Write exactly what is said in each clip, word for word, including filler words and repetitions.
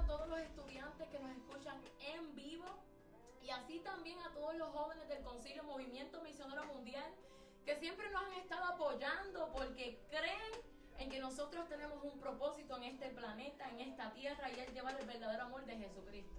a todos los estudiantes que nos escuchan en vivo y así también a todos los jóvenes del Concilio Movimiento Misionero Mundial que siempre nos han estado apoyando porque creen en que nosotros tenemos un propósito en este planeta, en esta tierra, y es llevar el verdadero amor de Jesucristo.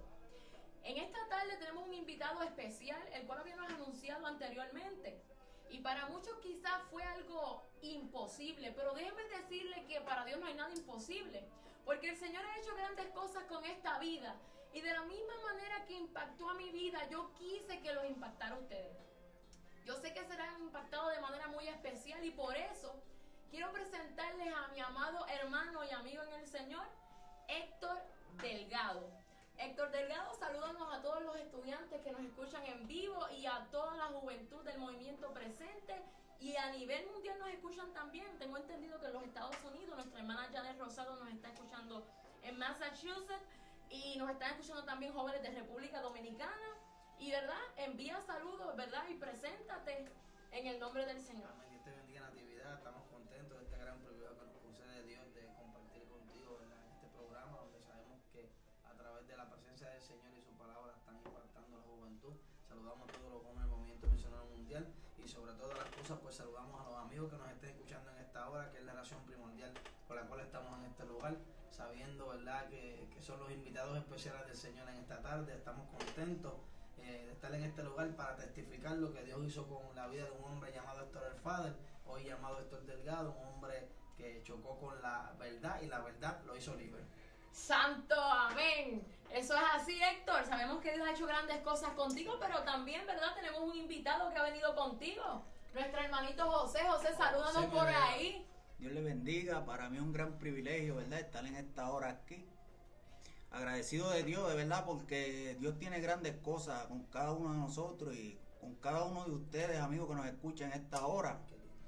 En esta tarde tenemos un invitado especial, el cual habíamos anunciado anteriormente. Y para muchos quizás fue algo imposible, pero déjenme decirle que para Dios no hay nada imposible, porque el Señor ha hecho grandes cosas con esta vida, y de la misma manera que impactó a mi vida, yo quise que los impactara a ustedes. Yo sé que serán impactados de manera muy especial, y por eso quiero presentarles a mi amado hermano y amigo en el Señor, Héctor Delgado. Héctor Delgado, salúdanos a todos los estudiantes que nos escuchan en vivo y a toda la juventud del movimiento presente, y a nivel mundial nos escuchan también. Tengo entendido que en los Estados Unidos nuestra hermana Janet Rosado nos está escuchando en Massachusetts, y nos están escuchando también jóvenes de República Dominicana. Y verdad, envía saludos, verdad, y preséntate en el nombre del Señor. Amén. Dios te bendiga, Natividad. Estamos contentos de este gran privilegio que nos concede Dios de compartir contigo, ¿verdad?, en este programa donde sabemos que a través de la presencia del Señor y su palabra están impactando a la juventud. Saludamos a todos los jóvenes del Movimiento Misionero Mundial, y sobre todas las cosas pues saludamos a los amigos que nos estén escuchando en esta hora, que es la razón primordial por la cual estamos en este lugar, sabiendo, verdad, que, que son los invitados especiales del Señor en esta tarde. Estamos contentos eh, de estar en este lugar para testificar lo que Dios hizo con la vida de un hombre llamado Héctor el Father, hoy llamado Héctor Delgado, un hombre que chocó con la verdad y la verdad lo hizo libre. Santo, amén. Eso es así, Héctor. Sabemos que Dios ha hecho grandes cosas contigo, pero también, ¿verdad?, tenemos un invitado que ha venido contigo, nuestro hermanito José. José, salúdanos José, por ahí. Dios le bendiga. Para mí es un gran privilegio, ¿verdad?, estar en esta hora aquí. Agradecido de Dios, de verdad, porque Dios tiene grandes cosas con cada uno de nosotros y con cada uno de ustedes, amigos, que nos escuchan en esta hora.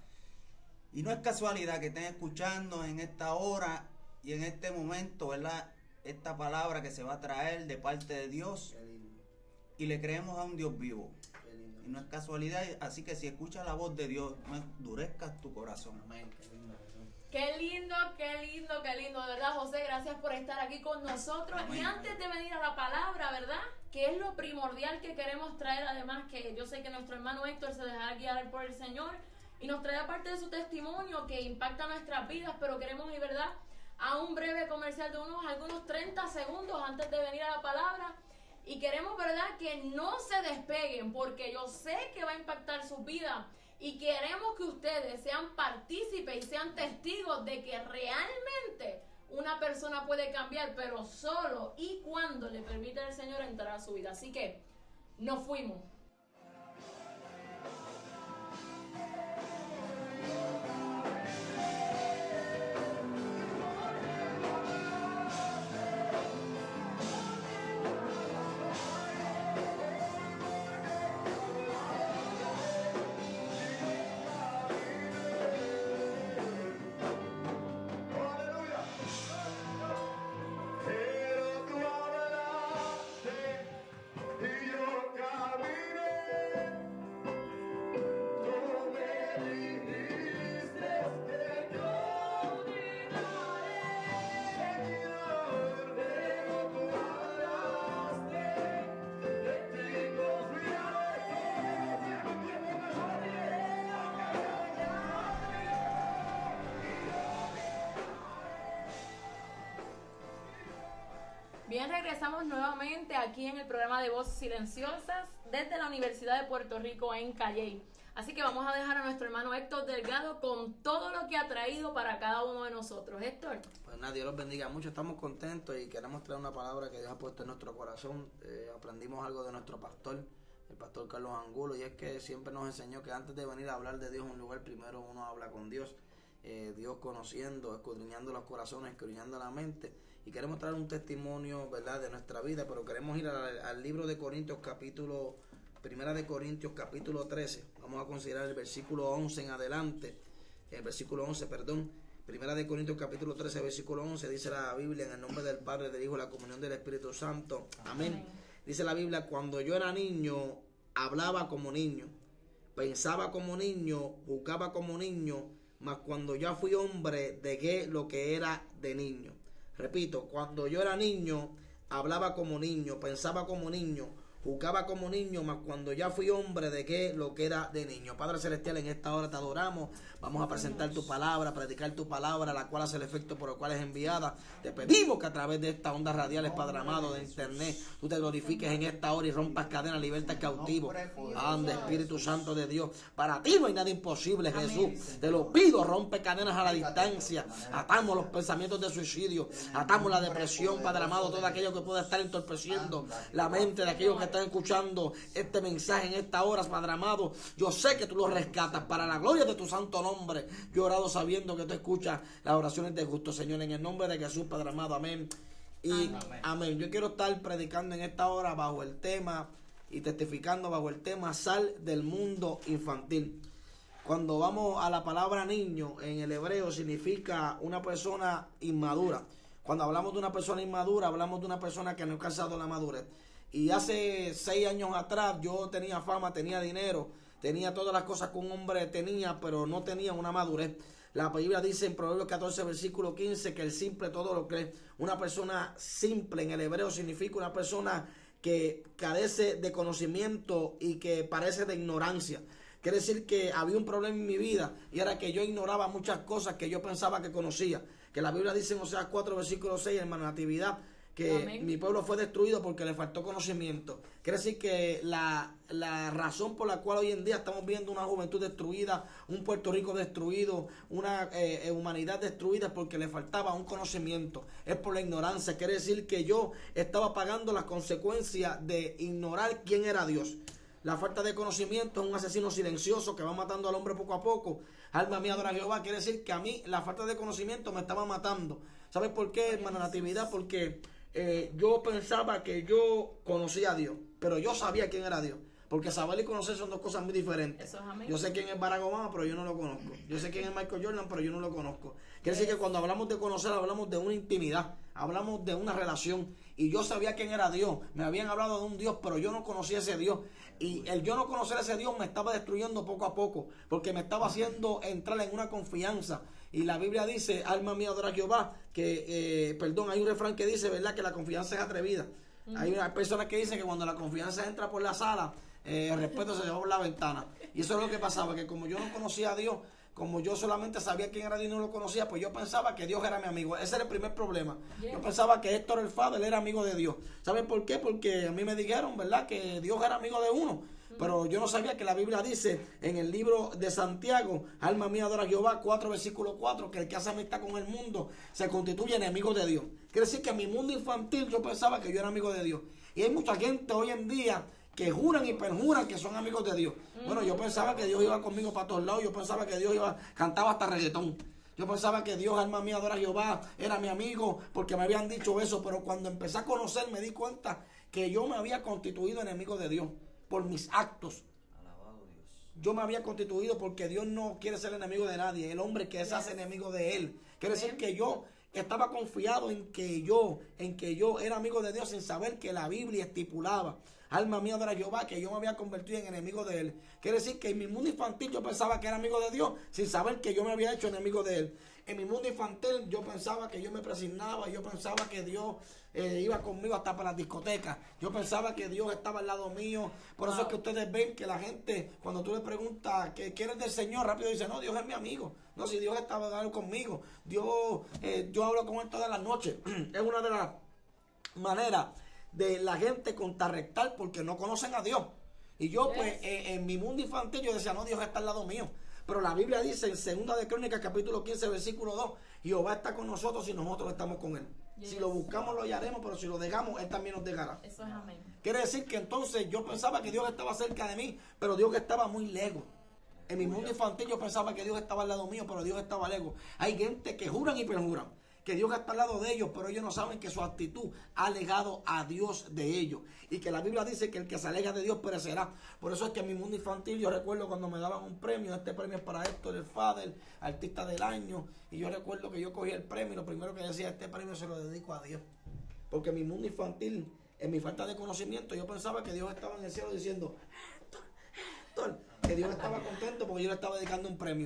Y no es casualidad que estén escuchando en esta hora y en este momento, ¿verdad?, esta palabra que se va a traer de parte de Dios, y le creemos a un Dios vivo. Y no es casualidad, así que si escuchas la voz de Dios, no endurezcas tu corazón. Amén. Qué lindo, qué lindo, qué lindo, de verdad, José, gracias por estar aquí con nosotros. Amén. Y antes de venir a la palabra, ¿verdad?, que es lo primordial que queremos traer, además que yo sé que nuestro hermano Héctor se dejará guiar por el Señor y nos trae aparte de su testimonio que impacta nuestras vidas, pero queremos ir, ¿verdad?, a un breve comercial de unos algunos treinta segundos antes de venir a la palabra, y queremos, ¿verdad?, que no se despeguen, porque yo sé que va a impactar sus vidas, y queremos que ustedes sean partícipes y sean testigos de que realmente una persona puede cambiar, pero solo y cuando le permite al Señor entrar a su vida. Así que nos fuimos. Bien, regresamos nuevamente aquí en el programa de Voces Silenciosas desde la Universidad de Puerto Rico en Calley. Así que vamos a dejar a nuestro hermano Héctor Delgado con todo lo que ha traído para cada uno de nosotros. Héctor. Pues nada, Dios los bendiga mucho. Estamos contentos y queremos traer una palabra que Dios ha puesto en nuestro corazón. Eh, aprendimos algo de nuestro pastor, el pastor Carlos Angulo, y es que siempre nos enseñó que antes de venir a hablar de Dios en un lugar, primero uno habla con Dios. Eh, Dios conociendo, escudriñando los corazones, escudriñando la mente, y queremos traer un testimonio, ¿verdad?, de nuestra vida, pero queremos ir al, al libro de Corintios capítulo, primera de Corintios capítulo trece, vamos a considerar el versículo once en adelante, el versículo once, perdón, primera de Corintios capítulo trece, versículo once, dice la Biblia: en el nombre del Padre, del Hijo y la comunión del Espíritu Santo, amén. Amén. Dice la Biblia: cuando yo era niño, hablaba como niño, pensaba como niño, jugaba como niño, mas cuando ya fui hombre, dejé lo que era de niño. Repito, cuando yo era niño, hablaba como niño, pensaba como niño, jugaba como niño, mas cuando ya fui hombre dejé lo que era de niño. Padre Celestial, en esta hora te adoramos. Vamos a presentar tu palabra, predicar tu palabra, la cual hace el efecto por el cual es enviada. Te pedimos que a través de estas ondas radiales, Padre amado, de internet, tú te glorifiques en esta hora y rompas cadenas, libertas cautivos. Ande, Espíritu Santo de Dios. Para ti no hay nada imposible, Jesús. Te lo pido, rompe cadenas a la distancia. Atamos los pensamientos de suicidio. Atamos la depresión, Padre amado, todo aquello que pueda estar entorpeciendo la mente de aquellos que están escuchando este mensaje en esta hora, Padre amado. Yo sé que tú los rescatas para la gloria de tu santo nombre. Yo he orado sabiendo que tú escuchas las oraciones de justo, Señor, en el nombre de Jesús, Padre amado. Amén. Y amén. Amén. Yo quiero estar predicando en esta hora bajo el tema y testificando bajo el tema sal del mundo infantil. Cuando vamos a la palabra niño en el hebreo significa una persona inmadura. Cuando hablamos de una persona inmadura, hablamos de una persona que no ha alcanzado la madurez. Y hace seis años atrás yo tenía fama, tenía dinero, tenía todas las cosas que un hombre tenía, pero no tenía una madurez. La Biblia dice en Proverbios catorce, versículo quince, que el simple todo lo cree. Una persona simple en el hebreo significa una persona que carece de conocimiento y que parece de ignorancia. Quiere decir que había un problema en mi vida y era que yo ignoraba muchas cosas que yo pensaba que conocía. Que la Biblia dice en Oseas cuatro, versículo seis, en Natividad, que amén, mi pueblo fue destruido porque le faltó conocimiento. Quiere decir que la, la razón por la cual hoy en día estamos viendo una juventud destruida, un Puerto Rico destruido, una eh, humanidad destruida, es porque le faltaba un conocimiento. Es por la ignorancia. Quiere decir que yo estaba pagando las consecuencias de ignorar quién era Dios. La falta de conocimiento es un asesino silencioso que va matando al hombre poco a poco. Alma mía, adora a Jehová. Quiere decir que a mí la falta de conocimiento me estaba matando. ¿Sabes por qué, hermana Natividad? Porque Eh, yo pensaba que yo conocía a Dios, pero yo sabía quién era Dios, porque saber y conocer son dos cosas muy diferentes. Eso es, yo sé quién es Barack Obama, pero yo no lo conozco. Yo sé quién es Michael Jordan, pero yo no lo conozco. Quiere decir que cuando hablamos de conocer, hablamos de una intimidad, hablamos de una relación. Y yo sabía quién era Dios. Me habían hablado de un Dios, pero yo no conocía ese Dios. Y el yo no conocer a ese Dios me estaba destruyendo poco a poco, porque me estaba haciendo entrar en una confianza. Y la Biblia dice, alma mía, adora a Jehová, que, eh, perdón, hay un refrán que dice, ¿verdad?, que la confianza es atrevida. Uh-huh. Hay una persona que dice que cuando la confianza entra por la sala, eh, el respeto se lleva por la ventana. Y eso es lo que pasaba, que como yo no conocía a Dios, como yo solamente sabía quién era Dios y no lo conocía, pues yo pensaba que Dios era mi amigo. Ese era el primer problema. Yeah. Yo pensaba que Héctor el Father era amigo de Dios. ¿Saben por qué? Porque a mí me dijeron, ¿verdad?, que Dios era amigo de uno. Pero yo no sabía que la Biblia dice en el libro de Santiago, alma mía, adora a Jehová, cuatro, versículo cuatro, que el que hace amistad con el mundo se constituye enemigo de Dios. Quiere decir que en mi mundo infantil yo pensaba que yo era amigo de Dios. Y hay mucha gente hoy en día que juran y perjuran que son amigos de Dios. Bueno, yo pensaba que Dios iba conmigo para todos lados. Yo pensaba que Dios iba, cantaba hasta reggaetón. Yo pensaba que Dios, alma mía, adora a Jehová, era mi amigo porque me habían dicho eso. Pero cuando empecé a conocer me di cuenta que yo me había constituido enemigo de Dios por mis actos. Alabado Dios. Yo me había constituido porque Dios no quiere ser enemigo de nadie. El hombre que se hace enemigo de él. Quiere decir que yo estaba confiado en que yo, en que yo era amigo de Dios sin saber que la Biblia estipulaba, alma mía, adora a Jehová, que yo me había convertido en enemigo de él. Quiere decir que en mi mundo infantil yo pensaba que era amigo de Dios sin saber que yo me había hecho enemigo de él. En mi mundo infantil yo pensaba que yo me presignaba, yo pensaba que Dios eh, iba conmigo hasta para las discotecas. Yo pensaba que Dios estaba al lado mío. Por wow. Eso es que ustedes ven que la gente, cuando tú le preguntas qué quieres del Señor, rápido dice, no, Dios es mi amigo. No, si Dios estaba conmigo, Dios, eh, yo hablo con él todas las noches. Es una de las maneras de la gente contrarrestar porque no conocen a Dios. Y yo, yes. pues, eh, en mi mundo infantil yo decía, no, Dios está al lado mío. Pero la Biblia dice en segunda de Crónicas, capítulo quince, versículo dos, Jehová está con nosotros si nosotros estamos con él. Yes. Si lo buscamos lo hallaremos, pero si lo dejamos, él también nos dejará. Eso es amén. Quiere decir que entonces yo pensaba que Dios estaba cerca de mí, pero Dios estaba muy lejos. En mi mundo infantil yo pensaba que Dios estaba al lado mío, pero Dios estaba lejos. Hay gente que juran y perjuran que Dios está al lado de ellos, pero ellos no saben que su actitud ha alejado a Dios de ellos. Y que la Biblia dice que el que se aleja de Dios perecerá. Por eso es que en mi mundo infantil yo recuerdo cuando me daban un premio, este premio es para Héctor el Father, artista del año. Y yo recuerdo que yo cogí el premio y lo primero que decía, este premio se lo dedico a Dios. Porque en mi mundo infantil, en mi falta de conocimiento, yo pensaba que Dios estaba en el cielo diciendo, Héctor, Héctor, que Dios estaba contento porque yo le estaba dedicando un premio.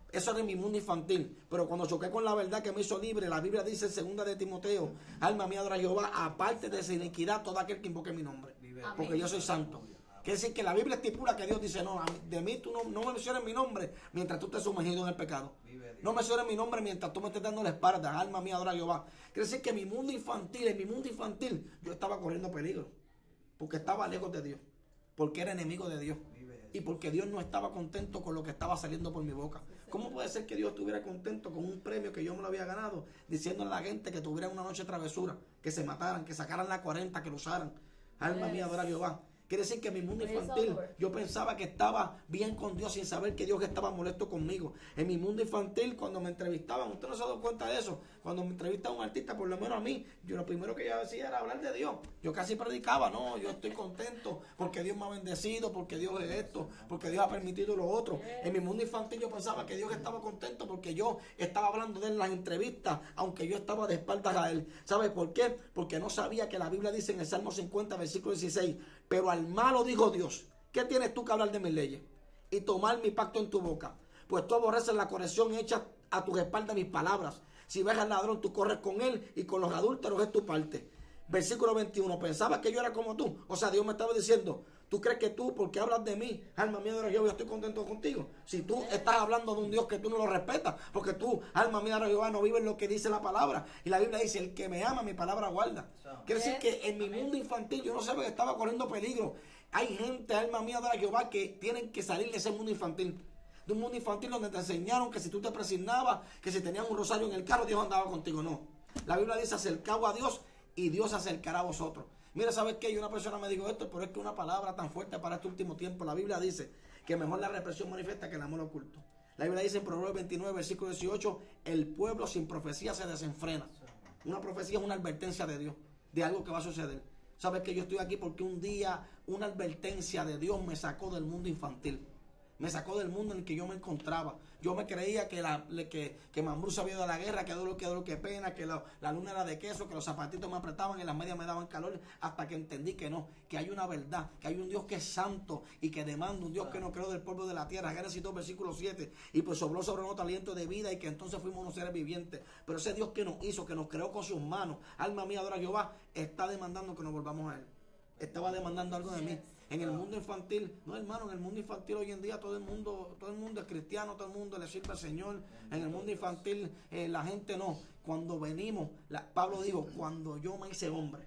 Eso era mi mundo infantil. Pero cuando choqué con la verdad que me hizo libre, la Biblia dice en segunda de Timoteo, alma mía adora a Jehová, aparte de esa iniquidad, todo aquel que invoque mi nombre. Porque yo soy santo. Quiere decir que la Biblia estipula que Dios dice, no, de mí tú no, no me menciones mi nombre mientras tú estés sumergido en el pecado. No menciones mi nombre mientras tú me estés dando la espalda. Alma mía adora a Jehová. Quiere decir que mi mundo infantil, en mi mundo infantil, yo estaba corriendo peligro. Porque estaba lejos de Dios. Porque era enemigo de Dios. Y porque Dios no estaba contento con lo que estaba saliendo por mi boca. ¿Cómo puede ser que Dios estuviera contento con un premio que yo me lo había ganado? Diciéndole a la gente que tuviera una noche de travesura, que se mataran, que sacaran la cuarenta, que lo usaran. Alma mía adora a Jehová. Quiere decir que mi mundo infantil, yo pensaba que estaba bien con Dios sin saber que Dios estaba molesto conmigo. En mi mundo infantil, cuando me entrevistaban, usted no se ha dado cuenta de eso, cuando me entrevista a un artista, por lo menos a mí, yo lo primero que yo decía era hablar de Dios. Yo casi predicaba, no, yo estoy contento porque Dios me ha bendecido, porque Dios es esto, porque Dios ha permitido lo otro. En mi mundo infantil yo pensaba que Dios estaba contento porque yo estaba hablando de él en las entrevistas, aunque yo estaba de espaldas a él. ¿Sabe por qué? Porque no sabía que la Biblia dice en el Salmo cincuenta, versículo dieciséis, pero al malo dijo Dios, ¿qué tienes tú que hablar de mis leyes y tomar mi pacto en tu boca? Pues tú aborreces la corrección hecha a tus espaldas mis palabras. Si ves al ladrón, tú corres con él y con los adúlteros es tu parte. Versículo veintiuno, pensabas que yo era como tú. O sea, Dios me estaba diciendo, ¿tú crees que tú, porque hablas de mí, alma mía de Jehová, yo estoy contento contigo? Si tú estás hablando de un Dios que tú no lo respetas, porque tú, alma mía de Jehová, no vives lo que dice la palabra. Y la Biblia dice, el que me ama, mi palabra guarda. Quiere decir que en mi mundo infantil yo no sabía que estaba corriendo peligro. Hay gente, alma mía de Jehová, que tienen que salir de ese mundo infantil. De un mundo infantil donde te enseñaron que si tú te presignabas, que si tenías un rosario en el carro, Dios andaba contigo. No. La Biblia dice, acercaos a Dios y Dios se acercará a vosotros. Mira, ¿sabes qué? Y una persona me dijo esto, pero es que una palabra tan fuerte para este último tiempo. La Biblia dice que mejor la represión manifiesta que el amor oculto. La Biblia dice en Proverbios veintinueve, versículo dieciocho, el pueblo sin profecía se desenfrena. Una profecía es una advertencia de Dios, de algo que va a suceder. ¿Sabes que yo estoy aquí porque un día una advertencia de Dios me sacó del mundo infantil? Me sacó del mundo en el que yo me encontraba. Yo me creía que la que, que Mambrú se había ido a la guerra, que dolor, que dolor, que pena, que la, la luna era de queso, que los zapatitos me apretaban y las medias me daban calor, hasta que entendí que no, que hay una verdad, que hay un Dios que es santo y que demanda, un Dios que no creó del polvo de la tierra. Génesis dos, versículo siete, y pues sobró sobre nosotros aliento de vida y que entonces fuimos unos seres vivientes. Pero ese Dios que nos hizo, que nos creó con sus manos, alma mía adora a Jehová, está demandando que nos volvamos a Él. Estaba demandando algo de mí. En el mundo infantil, no hermano, en el mundo infantil hoy en día todo el mundo, todo el mundo es cristiano, todo el mundo le sirve al Señor. En el mundo infantil eh, la gente no. Cuando venimos, la, Pablo dijo, cuando yo me hice hombre,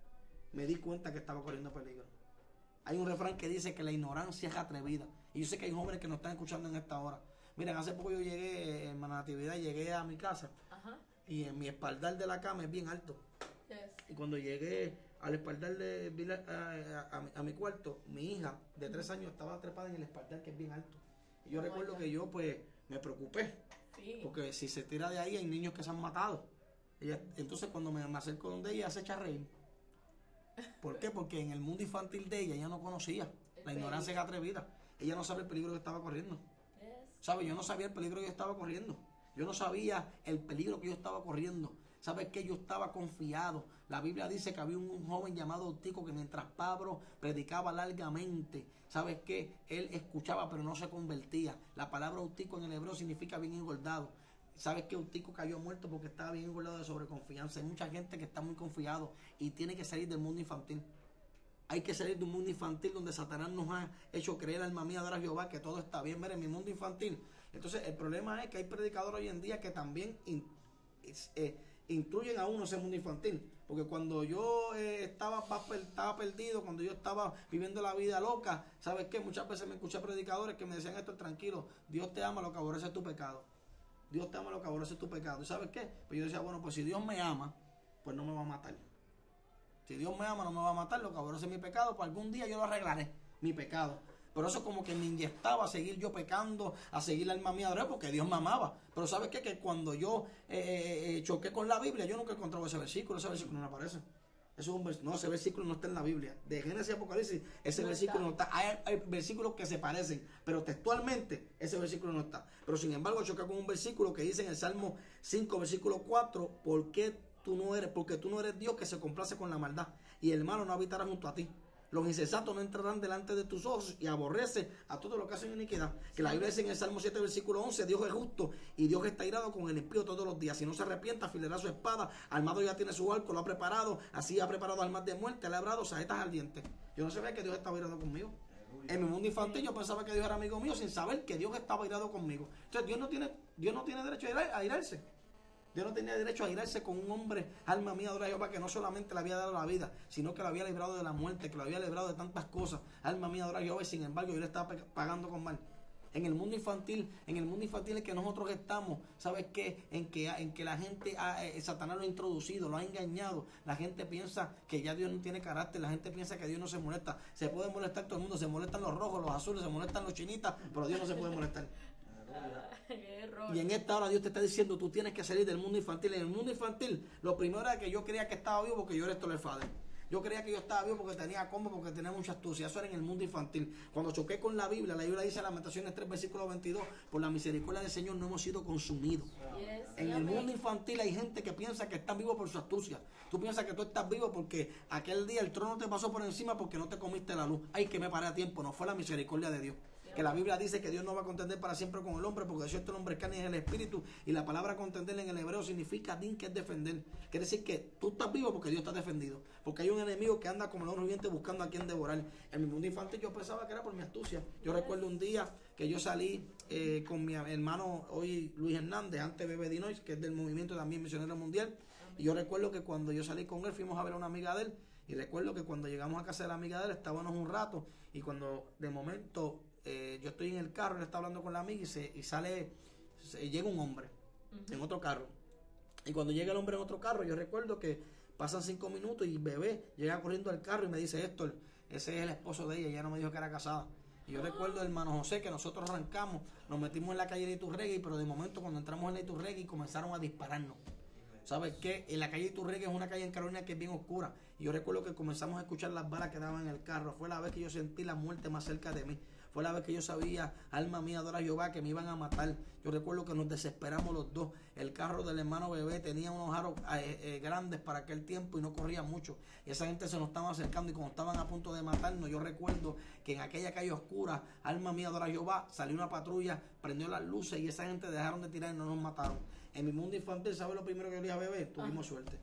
me di cuenta que estaba corriendo peligro. Hay un refrán que dice que la ignorancia es atrevida. Y yo sé que hay jóvenes que nos están escuchando en esta hora. Miren, hace poco yo llegué, en Natividad, llegué a mi casa. Ajá. Y en mi espaldar de la cama es bien alto. Yes. Y cuando llegué al espaldar de a, a, a, a mi cuarto, mi hija de tres años estaba trepada en el espaldar que es bien alto. Y yo oh recuerdo que yo pues me preocupé. Sí. Porque si se tira de ahí hay niños que se han matado. Ella, entonces cuando me, me acerco donde ella se echa a reír. ¿Por qué? Porque en el mundo infantil de ella ella no conocía. El la ignorancia es atrevida. Ella no sabe el peligro que estaba corriendo. Yes. ¿Sabe? Yo no sabía el peligro que yo estaba corriendo. Yo no sabía el peligro que yo estaba corriendo. ¿Sabes qué? Yo estaba confiado. La Biblia dice que había un, un joven llamado Eutico que mientras Pablo predicaba largamente, ¿sabes qué? Él escuchaba pero no se convertía. La palabra Eutico en el hebreo significa bien engordado. ¿Sabes qué? Eutico cayó muerto porque estaba bien engordado de sobreconfianza. Hay mucha gente que está muy confiado y tiene que salir del mundo infantil. Hay que salir de un mundo infantil donde Satanás nos ha hecho creer, alma mía, adora a Jehová, que todo está bien. Mira, en mi mundo infantil. Entonces, el problema es que hay predicadores hoy en día que también in, eh, incluyen a uno ese mundo infantil. Porque cuando yo eh, estaba, estaba perdido, cuando yo estaba viviendo la vida loca, ¿sabes qué? Muchas veces me escuché predicadores que me decían esto, tranquilo, Dios te ama, lo que aborrece es tu pecado. Dios te ama, lo que aborrece es tu pecado. ¿Y sabes qué? Pues yo decía, bueno, pues si Dios me ama, pues no me va a matar. Si Dios me ama, no me va a matar, lo que aborrece es mi pecado, pues algún día yo lo arreglaré, mi pecado. Pero eso como que me inyectaba a seguir yo pecando, a seguir la alma mía de Dios, porque Dios me amaba. Pero ¿sabes qué? Que cuando yo eh, eh, choqué con la Biblia, yo nunca encontraba ese versículo, ese versículo no aparece. Eso es un vers no, ese versículo no está en la Biblia. De Génesis y Apocalipsis, ese no versículo está. no está. Hay, hay versículos que se parecen, pero textualmente ese versículo no está. Pero sin embargo, choqué con un versículo que dice en el Salmo cinco, versículo cuatro, ¿por qué tú no eres? Porque tú no eres Dios que se complace con la maldad, y el malo no habitará junto a ti. Los insensatos no entrarán delante de tus ojos y aborrece a todos los que hacen iniquidad. Que la Biblia dice en el Salmo siete, versículo once, Dios es justo y Dios está irado con el impío todos los días. Si no se arrepienta, afilará su espada, armado ya tiene su arco, lo ha preparado, así ha preparado armas de muerte, ha labrado saetas ardientes. Yo no sabía que Dios estaba irado conmigo. En mi mundo infantil yo pensaba que Dios era amigo mío sin saber que Dios estaba irado conmigo. Entonces Dios no tiene, Dios no tiene derecho a irarse. Dios no tenía derecho a irarse con un hombre, alma mía, adora a Jehová, que no solamente le había dado la vida, sino que lo había librado de la muerte, que lo había librado de tantas cosas. Alma mía, adora a Jehová, y sin embargo yo le estaba pagando con mal. En el mundo infantil, en el mundo infantil en que nosotros estamos, ¿sabes qué? En que, en que la gente, ha, eh, Satanás lo ha introducido, lo ha engañado. La gente piensa que ya Dios no tiene carácter, la gente piensa que Dios no se molesta. Se puede molestar todo el mundo, se molestan los rojos, los azules, se molestan los chinitas, pero Dios no se puede molestar. Y en esta hora Dios te está diciendo, tú tienes que salir del mundo infantil. En el mundo infantil, lo primero era que yo creía que estaba vivo porque yo era Héctor el Father. Yo creía que yo estaba vivo porque tenía combo, porque tenía mucha astucia. Eso era en el mundo infantil. Cuando choqué con la Biblia, la Biblia dice en Lamentaciones tres, versículo veintidós, por la misericordia del Señor no hemos sido consumidos. Yes, en el mundo infantil hay gente que piensa que están vivos por su astucia. Tú piensas que tú estás vivo porque aquel día el trono te pasó por encima porque no te comiste la luz. Ay, que me paré a tiempo. No fue la misericordia de Dios. Que la Biblia dice que Dios no va a contender para siempre con el hombre, porque de cierto el hombre es carne y es el espíritu, y la palabra contender en el hebreo significa din, que es defender. Quiere decir que tú estás vivo porque Dios está defendido, porque hay un enemigo que anda como león rugiente buscando a quien devorar. En mi mundo infantil yo pensaba que era por mi astucia. Yo recuerdo un día que yo salí eh, con mi hermano hoy Luis Hernández, antes Bebé Dinois, que es del movimiento también misionero mundial, y yo recuerdo que cuando yo salí con él fuimos a ver a una amiga de él, y recuerdo que cuando llegamos a casa de la amiga de él estábamos un rato, y cuando de momento Eh, yo estoy en el carro, él está hablando con la amiga y, se, y sale, se, llega un hombre uh-huh. en otro carro. Y cuando llega el hombre en otro carro, yo recuerdo que pasan cinco minutos y Bebé llega corriendo al carro y me dice, Héctor, ese es el esposo de ella, ella no me dijo que era casada. Y yo recuerdo, hermano José, que nosotros arrancamos, nos metimos en la calle de Iturregui, pero de momento cuando entramos en la Iturregui comenzaron a dispararnos. ¿Sabes qué? En la calle Iturregui es una calle en Carolina que es bien oscura. Y yo recuerdo que comenzamos a escuchar las balas que daban en el carro. Fue la vez que yo sentí la muerte más cerca de mí. Fue la vez que yo sabía, alma mía, adora a Jehová, que me iban a matar. Yo recuerdo que nos desesperamos los dos. El carro del hermano Bebé tenía unos aros eh, eh, grandes para aquel tiempo y no corría mucho. Y esa gente se nos estaba acercando y cuando estaban a punto de matarnos, yo recuerdo que en aquella calle oscura, alma mía, adora a Jehová, salió una patrulla, prendió las luces y esa gente dejaron de tirar y no nos mataron. En mi mundo infantil, ¿sabes lo primero que yo le dije a Bebé? Tuvimos suerte.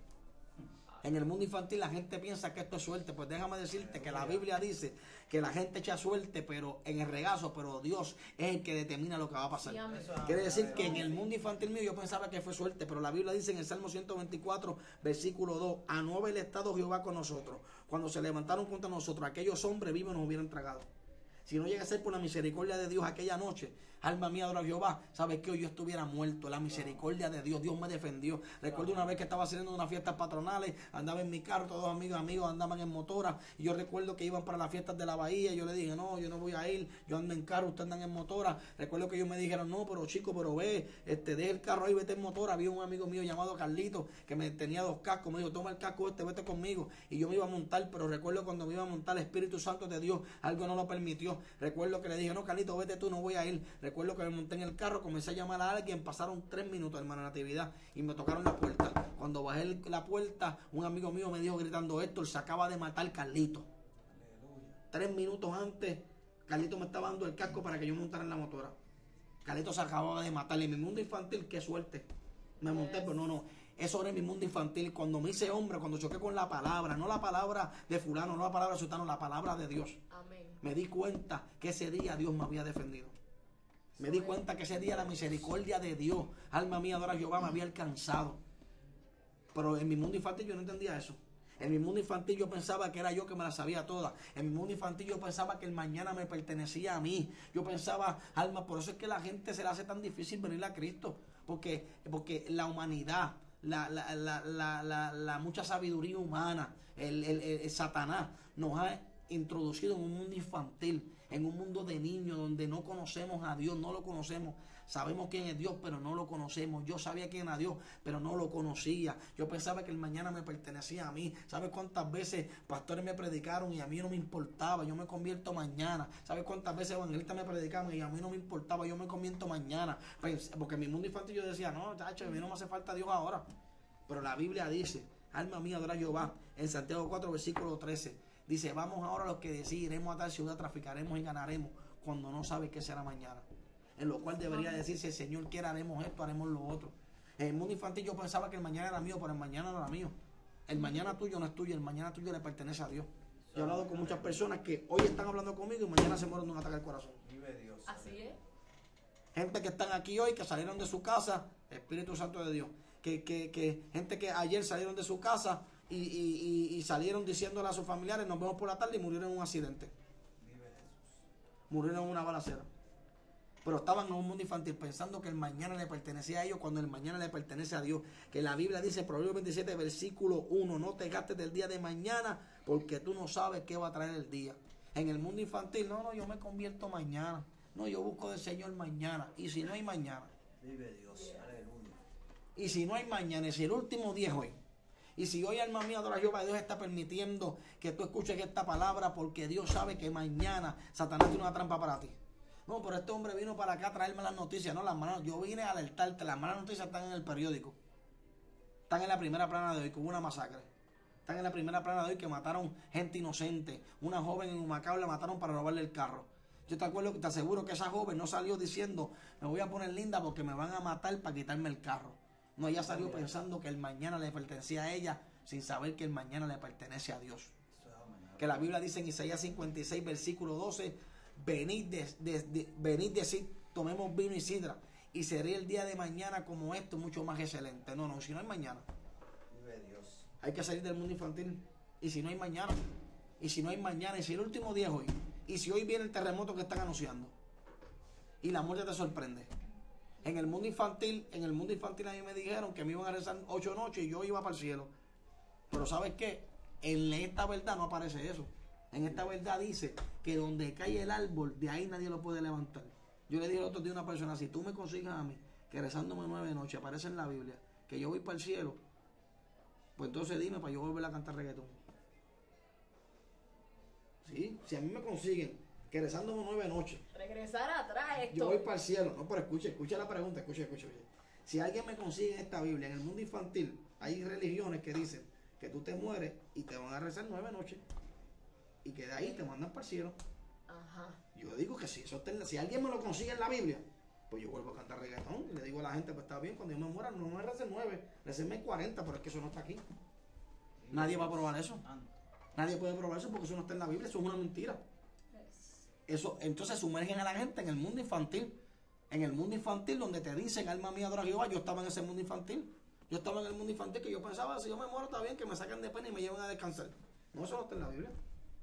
En el mundo infantil la gente piensa que esto es suerte. Pues déjame decirte que la Biblia dice que la gente echa suerte pero en el regazo, pero Dios es el que determina lo que va a pasar. Quiere decir que en el mundo infantil mío yo pensaba que fue suerte, pero la Biblia dice en el Salmo ciento veinticuatro, versículo dos, a no haber estado Jehová con nosotros, cuando se levantaron contra nosotros, aquellos hombres vivos nos hubieran tragado. Si no llega a ser por la misericordia de Dios aquella noche, alma mía, adora a Jehová, sabes que hoy yo estuviera muerto. La misericordia de Dios, Dios me defendió. Recuerdo una vez que estaba saliendo de unas fiestas patronales, andaba en mi carro, todos amigos, amigos andaban en motora, y yo recuerdo que iban para las fiestas de la bahía, y yo le dije, no, yo no voy a ir, yo ando en carro, ustedes andan en motora. Recuerdo que ellos me dijeron, no, pero chico, pero ve, este, deja el carro ahí, vete en motora. Había un amigo mío llamado Carlito, que me tenía dos cascos, me dijo, toma el casco este, vete conmigo, y yo me iba a montar, pero recuerdo cuando me iba a montar, el Espíritu Santo de Dios, algo no lo permitió. Recuerdo que le dije, no, Carlito, vete tú, no voy a ir. Recuerdo que me monté en el carro, comencé a llamar a alguien, pasaron tres minutos, hermana Natividad, y me tocaron la puerta. Cuando bajé el, la puerta, un amigo mío me dijo gritando, Héctor, se acaba de matar Carlito. Aleluya. Tres minutos antes, Carlito me estaba dando el casco para que yo montara en la motora. Carlito se acababa de matar. En mi mundo infantil, qué suerte. Me monté, pero no, no. Eso era en mi mundo infantil. Cuando me hice hombre, cuando choqué con la palabra, no la palabra de fulano, no la palabra de sultano, la palabra de Dios. Amén. Me di cuenta que ese día Dios me había defendido. Me di cuenta que ese día la misericordia de Dios, alma mía, adora a Jehová, me había alcanzado. Pero en mi mundo infantil yo no entendía eso. En mi mundo infantil yo pensaba que era yo que me la sabía toda. En mi mundo infantil yo pensaba que el mañana me pertenecía a mí. Yo pensaba, alma, por eso es que la gente se le hace tan difícil venir a Cristo. Porque, porque la humanidad, la, la, la, la, la, la mucha sabiduría humana, el, el, el, el Satanás nos ha introducido en un mundo infantil, en un mundo de niños donde no conocemos a Dios, no lo conocemos. Sabemos quién es Dios, pero no lo conocemos. Yo sabía quién era Dios, pero no lo conocía. Yo pensaba que el mañana me pertenecía a mí. ¿Sabes cuántas veces pastores me predicaron y a mí no me importaba? Yo me convierto mañana. ¿Sabes cuántas veces evangelistas me predicaron y a mí no me importaba? Yo me convierto mañana. Porque en mi mundo infantil yo decía, no, chacho, a mí no me hace falta Dios ahora. Pero la Biblia dice, alma mía, adora a Jehová, en Santiago cuatro, versículo trece. Dice, vamos ahora los que decís, iremos a tal ciudad, traficaremos y ganaremos, cuando no sabe qué será mañana. En lo cual debería decirse, el Señor quiere, haremos esto, haremos lo otro. En el mundo infantil yo pensaba que el mañana era mío, pero el mañana no era mío. El mañana tuyo no es tuyo, el mañana tuyo le pertenece a Dios. Yo he hablado con muchas personas que hoy están hablando conmigo y mañana se mueren de un ataque al corazón. Vive Dios. Así es. Gente que están aquí hoy, que salieron de su casa, Espíritu Santo de Dios. Que, que, que gente que ayer salieron de su casa y, y, y, y salieron diciéndole a sus familiares, nos vemos por la tarde, y murieron en un accidente. Vive Jesús. Murieron en una balacera. Pero estaban en un mundo infantil pensando que el mañana le pertenecía a ellos cuando el mañana le pertenece a Dios. Que la Biblia dice, Proverbios veintisiete, versículo uno, no te gastes del día de mañana porque tú no sabes qué va a traer el día. En el mundo infantil, no, no, yo me convierto mañana. No, yo busco del Señor mañana. Y si no hay mañana. Vive Dios. Aleluya. Y si no hay mañana, y si el último día es hoy. Y si hoy, alma mía, adora a Jehová, Dios está permitiendo que tú escuches esta palabra porque Dios sabe que mañana Satanás tiene una trampa para ti. No, pero este hombre vino para acá a traerme las noticias. No, las malas, yo vine a alertarte. Las malas noticias están en el periódico. Están en la primera plana de hoy, que hubo una masacre. Están en la primera plana de hoy que mataron gente inocente. Una joven en Humacao la mataron para robarle el carro. Yo te acuerdo, te aseguro que esa joven no salió diciendo, me voy a poner linda porque me van a matar para quitarme el carro. No, ella salió pensando que el mañana le pertenecía a ella, sin saber que el mañana le pertenece a Dios. Que la Biblia dice en Isaías cincuenta y seis, versículo doce, venid, de, de, de, venid decid, tomemos vino y sidra, y seré el día de mañana como esto, mucho más excelente. No, no, si no hay mañana. Vive Dios. Hay que salir del mundo infantil. Y si no hay mañana, y si no hay mañana, y si el último día es hoy, y si hoy viene el terremoto que están anunciando, y la muerte te sorprende. En el mundo infantil, en el mundo infantil a mí me dijeron que me iban a rezar ocho noches y yo iba para el cielo. Pero ¿sabes qué? En esta verdad no aparece eso. En esta verdad dice que donde cae el árbol, de ahí nadie lo puede levantar. Yo le dije el otro día a una persona, si tú me consigas a mí, que rezándome nueve noches aparece en la Biblia, que yo voy para el cielo, pues entonces dime para yo volver a cantar reggaetón. ¿Sí? Si a mí me consiguen que rezándome nueve noches, Regresar atrás esto. yo voy para el cielo. No, pero escuche, escuche la pregunta, escuche, escuche, escuche. Si alguien me consigue en esta Biblia, en el mundo infantil, hay religiones que dicen que tú te mueres y te van a rezar nueve noches y que de ahí te mandan para el cielo. Ajá. Yo digo que si, eso está en la- si alguien me lo consigue en la Biblia, pues yo vuelvo a cantar reggaetón y le digo a la gente, pues está bien, cuando yo me muera no me recen nueve, recenme cuarenta, pero es que eso no está aquí. Nadie va a probar eso. Nadie puede probar eso porque eso no está en la Biblia, eso es una mentira. Eso, entonces sumergen a la gente en el mundo infantil. En el mundo infantil donde te dicen, alma mía, adora a Jehová. Yo estaba en ese mundo infantil. Yo estaba en el mundo infantil que yo pensaba, si yo me muero está bien, que me saquen de pena y me lleven a descansar. No, eso no está en la Biblia.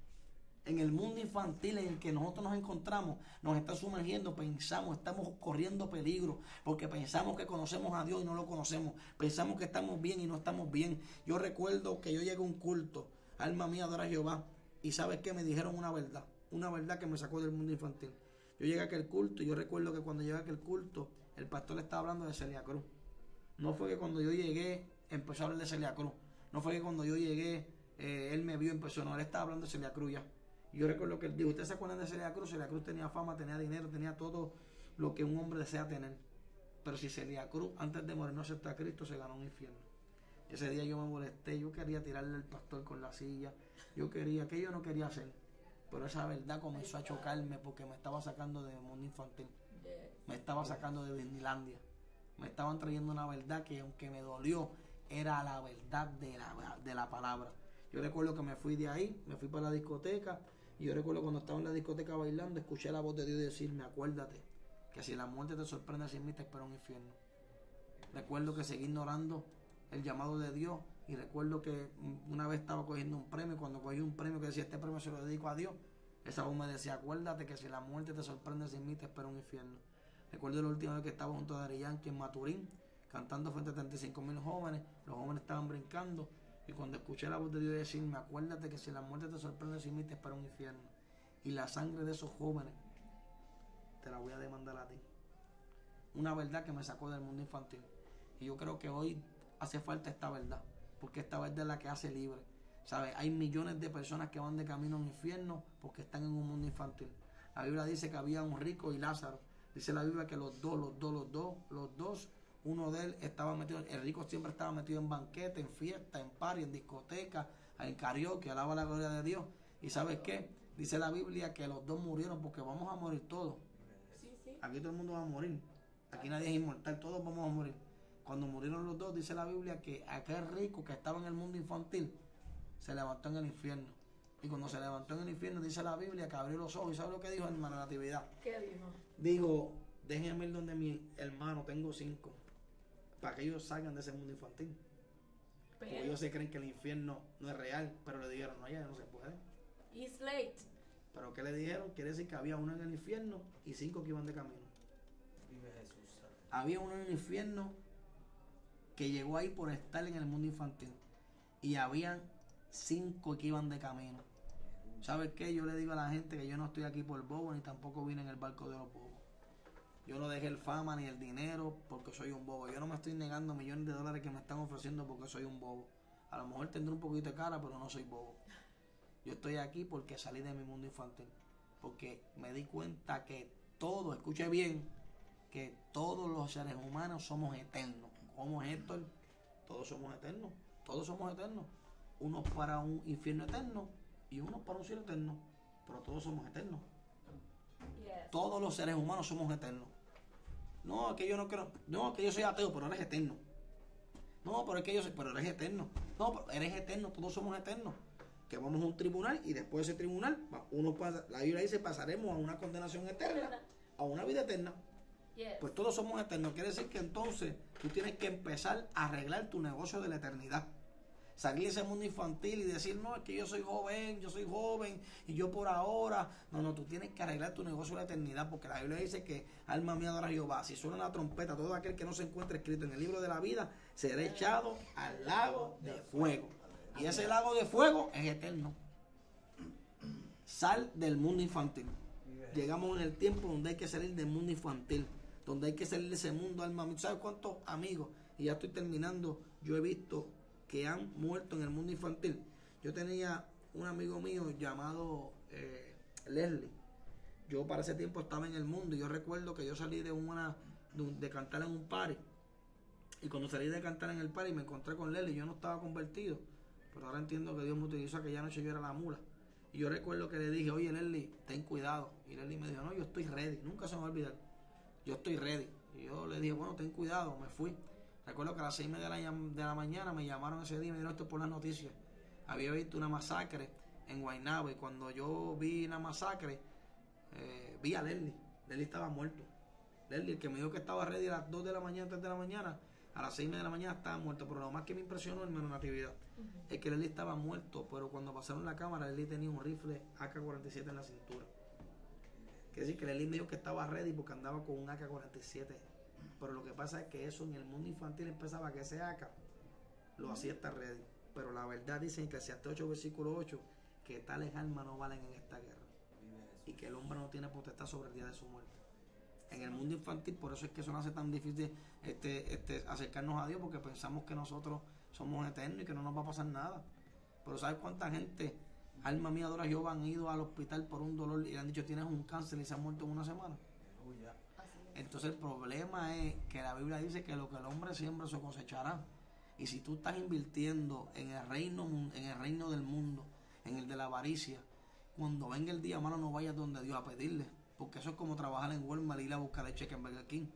En el mundo infantil en el que nosotros nos encontramos, nos está sumergiendo, pensamos, estamos corriendo peligro, porque pensamos que conocemos a Dios y no lo conocemos. Pensamos que estamos bien y no estamos bien. Yo recuerdo que yo llegué a un culto, alma mía, adora a Jehová, y ¿sabes qué? Me dijeron una verdad. Una verdad que me sacó del mundo infantil. Yo llegué a aquel culto y yo recuerdo que cuando llegué a aquel culto, el pastor estaba hablando de Celia Cruz. No fue que cuando yo llegué empezó a hablar de Celia Cruz. No fue que cuando yo llegué eh, él me vio y empezó. No, él estaba hablando de Celia Cruz ya. Y yo recuerdo que él dijo, ¿ustedes se acuerdan de Celia Cruz? Celia Cruz tenía fama, tenía dinero, tenía todo lo que un hombre desea tener. Pero si Celia Cruz antes de morir no aceptó a Cristo, se ganó un infierno. Ese día yo me molesté, yo quería tirarle al pastor con la silla. Yo quería, que yo no quería hacer. Pero esa verdad comenzó a chocarme porque me estaba sacando del mundo infantil. Me estaba sacando de Disneylandia. Me estaban trayendo una verdad que aunque me dolió, era la verdad de la, de la palabra. Yo recuerdo que me fui de ahí, me fui para la discoteca. Y yo recuerdo cuando estaba en la discoteca bailando, escuché la voz de Dios decirme, acuérdate, que si la muerte te sorprende sin mí, te espera un infierno. Recuerdo que seguí ignorando el llamado de Dios. Y recuerdo que una vez estaba cogiendo un premio, cuando cogí un premio que decía, este premio se lo dedico a Dios, esa voz me decía, acuérdate que si la muerte te sorprende sin mí, te espera un infierno. Recuerdo la última vez que estaba junto a Daddy Yankee en Maturín, cantando frente a treinta y cinco mil jóvenes, los jóvenes estaban brincando, y cuando escuché la voz de Dios decirme, acuérdate que si la muerte te sorprende sin mí, te espera un infierno. Y la sangre de esos jóvenes, te la voy a demandar a ti. Una verdad que me sacó del mundo infantil. Y yo creo que hoy hace falta esta verdad. Porque esta verdad es la que hace libre. ¿Sabes? Hay millones de personas que van de camino a un infierno porque están en un mundo infantil. La Biblia dice que había un rico y Lázaro. Dice la Biblia que los dos, los dos, los dos, los dos, uno de él estaba metido, el rico siempre estaba metido en banquete, en fiesta, en party, en discoteca, en karaoke, alaba la gloria de Dios. ¿Y sabes qué? Dice la Biblia que los dos murieron porque vamos a morir todos. Sí, sí. Aquí todo el mundo va a morir. Aquí nadie es inmortal, todos vamos a morir. Cuando murieron los dos, dice la Biblia que aquel rico que estaba en el mundo infantil se levantó en el infierno. Y cuando se levantó en el infierno, dice la Biblia que abrió los ojos. ¿Y sabe lo que dijo, hermana Natividad? ¿Qué dijo? Digo, déjenme ir donde mi hermano, tengo cinco, para que ellos salgan de ese mundo infantil. Pero, Porque ellos se creen que el infierno no es real, pero le dijeron, no, ya no se puede. it's late. Pero ¿qué le dijeron? Quiere decir que había uno en el infierno y cinco que iban de camino. Vive Jesús. Había uno en el infierno que llegó ahí por estar en el mundo infantil. Y habían cinco que iban de camino. ¿Sabes qué? Yo le digo a la gente que yo no estoy aquí por bobo, ni tampoco vine en el barco de los bobos. Yo no dejé el fama ni el dinero porque soy un bobo. Yo no me estoy negando millones de dólares que me están ofreciendo porque soy un bobo. A lo mejor tendré un poquito de cara, pero no soy bobo. Yo estoy aquí porque salí de mi mundo infantil. Porque me di cuenta que todo, escuche bien, que todos los seres humanos somos eternos. ¿Cómo es Héctor? Todos somos eternos. Todos somos eternos. Unos para un infierno eterno y unos para un cielo eterno. Pero todos somos eternos. Yes. Todos los seres humanos somos eternos. No, que yo no creo. No, que yo soy ateo, pero eres eterno. No, pero es que yo soy, pero eres eterno. No, pero eres eterno, todos somos eternos. Que vamos a un tribunal y después de ese tribunal, uno pasa, la Biblia dice, pasaremos a una condenación eterna, a una vida eterna. Yes. Pues todos somos eternos. Quiere decir que entonces tú tienes que empezar a arreglar tu negocio de la eternidad. Salir de ese mundo infantil y decir, no, es que yo soy joven, yo soy joven y yo por ahora. No, no, tú tienes que arreglar tu negocio de la eternidad, porque la Biblia dice que alma mía adora a Jehová. Si suena la trompeta, todo aquel que no se encuentre escrito en el libro de la vida será echado al lago de fuego. Y ese lago de fuego es eterno. Sal del mundo infantil. Llegamos en el tiempo donde hay que salir del mundo infantil, donde hay que salir de ese mundo alma mía. ¿Sabes cuántos amigos? Y ya estoy terminando. Yo he visto que han muerto en el mundo infantil. Yo tenía un amigo mío llamado eh, Leslie. Yo para ese tiempo estaba en el mundo y yo recuerdo que yo salí de una de, de cantar en un party, y cuando salí de cantar en el party me encontré con Leslie. Yo no estaba convertido, pero ahora entiendo que Dios me utilizó. Aquella noche yo era la mula y yo recuerdo que le dije, oye Leslie, ten cuidado. Y Leslie me dijo, no, yo estoy ready. Nunca se me va a olvidar, yo estoy ready. Y yo le dije, bueno, ten cuidado. Me fui. Recuerdo que a las seis y media de la, de la mañana me llamaron ese día y me dieron esto por las noticias. Había visto una masacre en Guaynabo y cuando yo vi la masacre, eh, vi a Leslie. Leslie estaba muerto. Leslie, el que me dijo que estaba ready a las dos de la mañana, tres de la mañana, a las seis y media de la mañana estaba muerto. Pero lo más que me impresionó, hermano Natividad, uh-huh, es que Leslie estaba muerto, pero cuando pasaron la cámara, Leslie tenía un rifle A K cuarenta y siete en la cintura. Quiere decir que Leslie me dijo que estaba ready porque andaba con un A K cuarenta y siete. Pero lo que pasa es que eso en el mundo infantil empezaba que ese A K lo hacía estar ready. Pero la verdad dice en Eclesiastés ocho, versículo ocho, que tales almas no valen en esta guerra. Y que el hombre no tiene potestad sobre el día de su muerte. En el mundo infantil, por eso es que eso no hace tan difícil este, este, acercarnos a Dios, porque pensamos que nosotros somos eternos y que no nos va a pasar nada. Pero ¿sabes cuánta gente, alma mía adora a Jehová, han ido al hospital por un dolor y le han dicho tienes un cáncer y se han muerto en una semana? Entonces el problema es que la Biblia dice que lo que el hombre siembra se cosechará. Y si tú estás invirtiendo en el reino, en el reino del mundo, en el de la avaricia, cuando venga el día malo no vayas donde Dios a pedirle, porque eso es como trabajar en Walmart y ir a buscar el cheque en Burger King.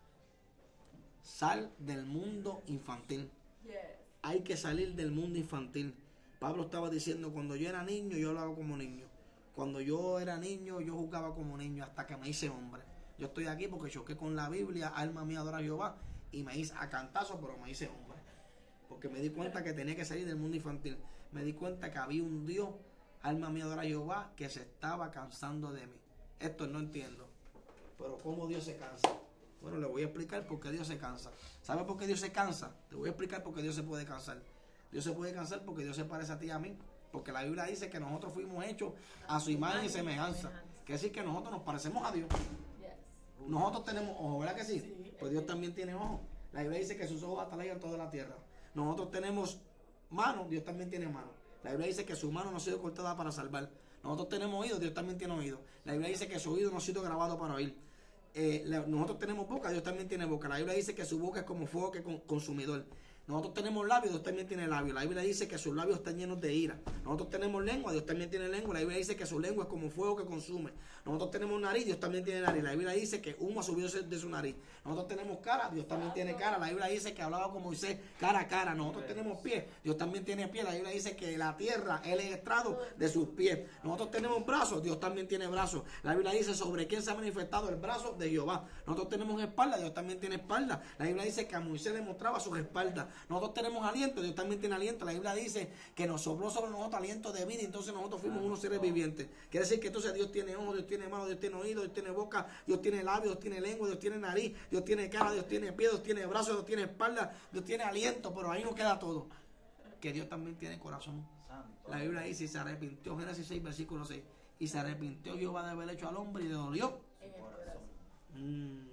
Sal del mundo infantil. Yes. Hay que salir del mundo infantil. Pablo estaba diciendo, cuando yo era niño yo hablaba como niño, cuando yo era niño yo jugaba como niño, hasta que me hice hombre. Yo estoy aquí porque choqué con la Biblia, alma mía adora a Jehová, y me hice a cantazo, pero me hice hombre. Porque me di cuenta que tenía que salir del mundo infantil. Me di cuenta que había un Dios, alma mía adora a Jehová, que se estaba cansando de mí. Esto no entiendo. Pero ¿cómo Dios se cansa? Bueno, le voy a explicar por qué Dios se cansa. ¿Sabes por qué Dios se cansa? Te voy a explicar por qué Dios se puede cansar. Dios se puede cansar porque Dios se parece a ti y a mí. Porque la Biblia dice que nosotros fuimos hechos a su imagen y semejanza. Quiere decir que nosotros nos parecemos a Dios. Nosotros tenemos ojos, ¿verdad que sí? Sí. Pues Dios también tiene ojos. La Biblia dice que sus ojos atalan toda la tierra. Nosotros tenemos manos, Dios también tiene manos. La Biblia dice que su mano no ha sido cortada para salvar. Nosotros tenemos oídos, Dios también tiene oídos. La Biblia dice que su oído no ha sido grabado para oír. Eh, la, nosotros tenemos boca, Dios también tiene boca. La Biblia dice que su boca es como fuego que con, consumidor. Nosotros tenemos labios, Dios también tiene labios. La Biblia dice que sus labios están llenos de ira. Nosotros tenemos lengua, Dios también tiene lengua. La Biblia dice que su lengua es como fuego que consume. Nosotros tenemos nariz, Dios también tiene nariz. La Biblia dice que humo ha subido de su nariz. Nosotros tenemos cara, Dios también tiene cara. La Biblia dice que hablaba con Moisés cara a cara. Nosotros tenemos pies, Dios también tiene pies. La Biblia dice que la tierra es el estrado de sus pies. Nosotros tenemos brazos, Dios también tiene brazos. La Biblia dice sobre quién se ha manifestado el brazo de Jehová. Nosotros tenemos espalda, Dios también tiene espalda. La Biblia dice que a Moisés le mostraba sus espaldas. Nosotros tenemos aliento, Dios también tiene aliento. La Biblia dice que nos sopló sobre nosotros aliento de vida, y entonces nosotros fuimos unos seres vivientes. Quiere decir que entonces Dios tiene ojos, Dios tiene manos, Dios tiene oídos, Dios tiene boca, Dios tiene labios, Dios tiene lengua, Dios tiene nariz, Dios tiene cara, Dios tiene pie, Dios tiene brazos, Dios tiene espalda, Dios tiene aliento, pero ahí no queda todo. Que Dios también tiene corazón. La Biblia dice, y se arrepintió, Génesis seis, versículo seis, y se arrepintió Jehová de haber hecho al hombre y le dolió. Mm.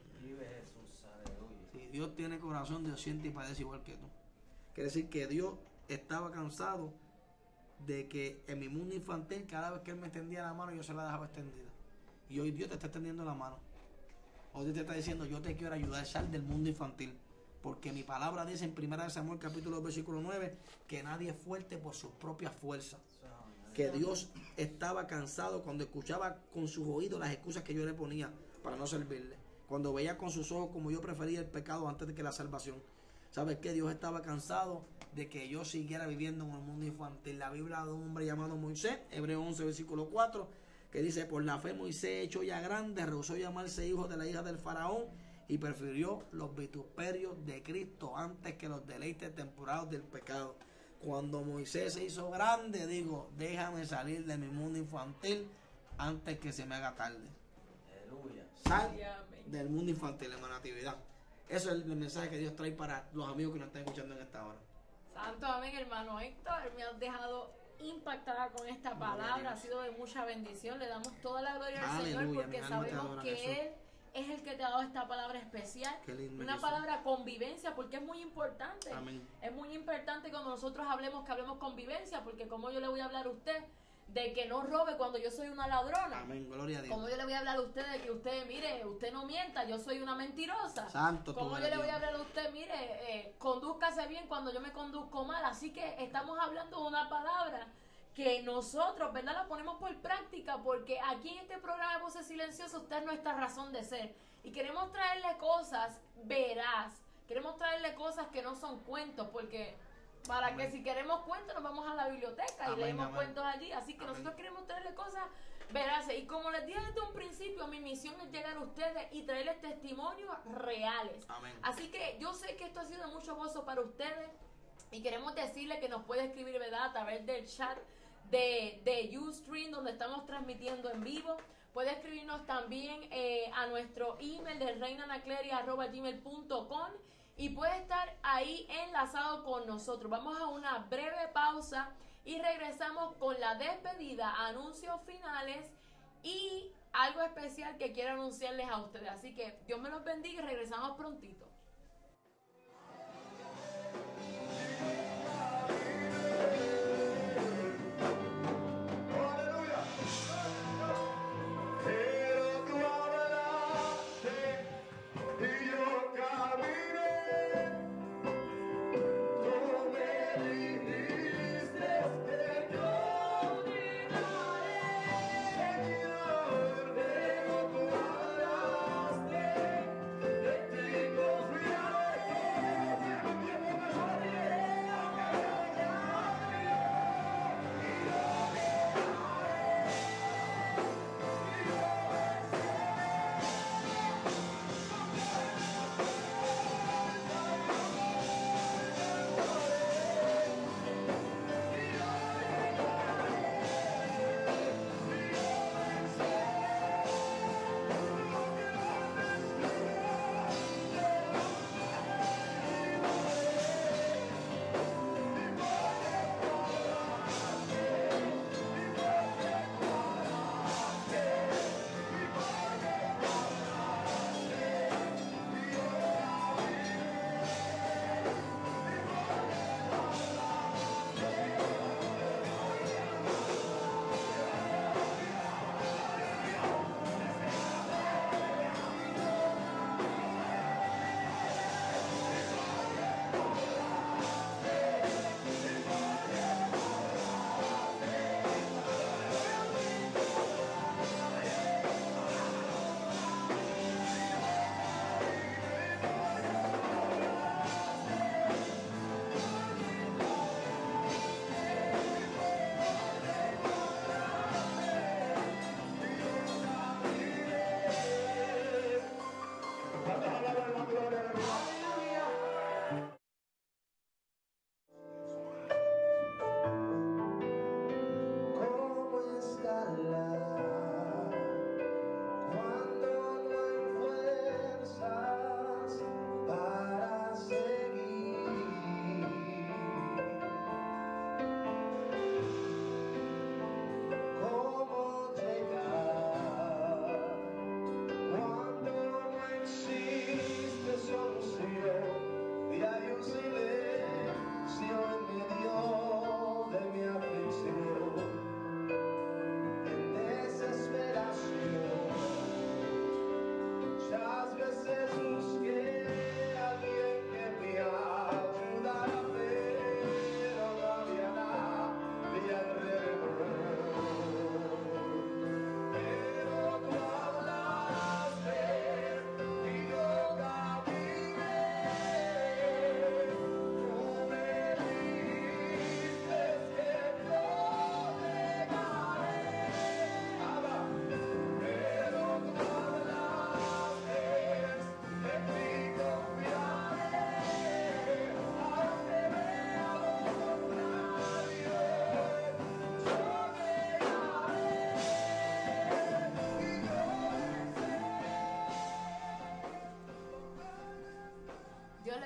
Si Dios tiene corazón, Dios siente y padece igual que tú. Quiere decir que Dios estaba cansado de que en mi mundo infantil, cada vez que Él me extendía la mano, yo se la dejaba extendida. Y hoy Dios te está extendiendo la mano. Hoy Dios te está diciendo, yo te quiero ayudar a salir del mundo infantil. Porque mi palabra dice en primera de Samuel capítulo dos, versículo nueve, que nadie es fuerte por sus propias fuerzas. Que Dios estaba cansado cuando escuchaba con sus oídos las excusas que yo le ponía para no servirle. Cuando veía con sus ojos como yo prefería el pecado antes de que la salvación. ¿Sabes qué? Dios estaba cansado de que yo siguiera viviendo en el mundo infantil. La Biblia de un hombre llamado Moisés, Hebreos once, versículo cuatro, que dice, por la fe Moisés, hecho ya grande, rehusó llamarse hijo de la hija del faraón y prefirió los vituperios de Cristo antes que los deleites temporales del pecado. Cuando Moisés se hizo grande, digo, déjame salir de mi mundo infantil antes que se me haga tarde. Aleluya. Sal del mundo infantil, hermana Natividad. Eso es el mensaje que Dios trae para los amigos que nos están escuchando en esta hora. Santo amén, hermano Héctor. Me has dejado impactada con esta palabra. Ha sido de mucha bendición. Le damos toda la gloria al Aleluya, Señor porque mi alma te sabemos adora, que Jesús. Él es el que te ha dado esta palabra especial. Qué lindo, Una Jesús. palabra convivencia, porque es muy importante. Amén. Es muy importante cuando nosotros hablemos que hablemos convivencia, porque como yo le voy a hablar a usted de que no robe cuando yo soy una ladrona. Amén, gloria a Dios. Como yo le voy a hablar a usted de que usted, mire, usted no mienta, yo soy una mentirosa. Santo tú Como yo eres le voy Dios. a hablar a usted, mire, eh, condúzcase bien cuando yo me conduzco mal. Así que estamos hablando de una palabra que nosotros, ¿verdad?, la ponemos por práctica, porque aquí en este programa de Voces Silenciosas usted es nuestra razón de ser. Y queremos traerle cosas veraz, queremos traerle cosas que no son cuentos, porque para Amén. que si queremos cuentos nos vamos a la biblioteca y Amén, leemos amén. cuentos allí. Así que Amén. nosotros queremos traerle cosas veraces. Y como les dije desde un principio, mi misión es llegar a ustedes y traerles testimonios reales. Amén. Así que yo sé que esto ha sido de mucho gozo para ustedes y queremos decirle que nos puede escribir, ¿verdad?, a través del chat de, de Ustream, donde estamos transmitiendo en vivo. Puede escribirnos también eh, a nuestro email de reinanacleri arroba gmail punto com y puede estar ahí enlazado con nosotros. Vamos a una breve pausa y regresamos con la despedida, anuncios finales y algo especial que quiero anunciarles a ustedes. Así que Dios me los bendiga y regresamos prontito. Tengo